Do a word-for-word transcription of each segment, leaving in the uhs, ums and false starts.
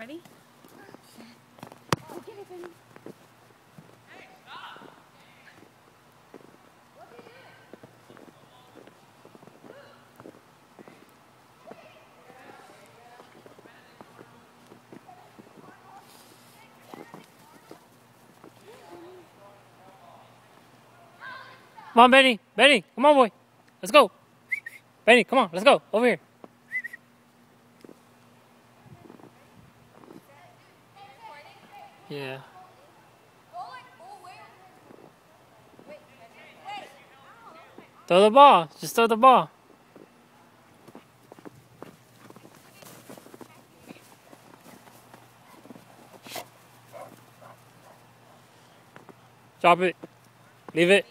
Ready? Go get it, Benny. Hey, stop! Come on, Benny. Benny, come on, boy. Let's go. Benny, come on. Let's go. Over here. Yeah. Throw the ball. Just throw the ball. Drop it. Leave it.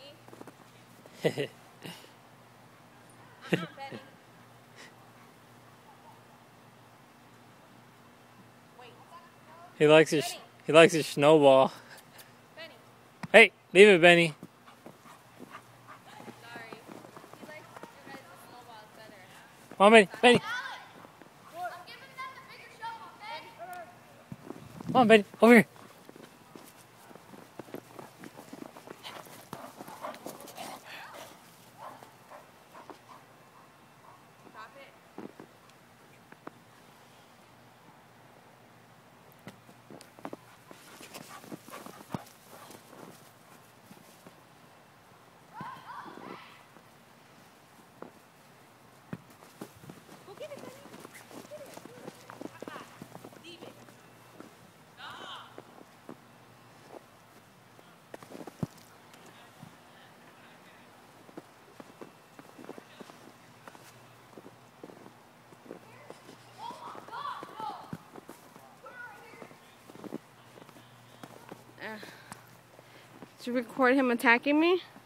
He likes his he likes his snowball. Benny. Hey, leave it, Benny. Sorry. He likes your guys' snowballs better. Come on, Benny. Benny. I'm giving them the bigger shovel, Ben. Come on, Benny. Over here. Drop it. Go get it, Benny. Go get it. Uh-uh. Leave it. Stop! Uh, to record him attacking me?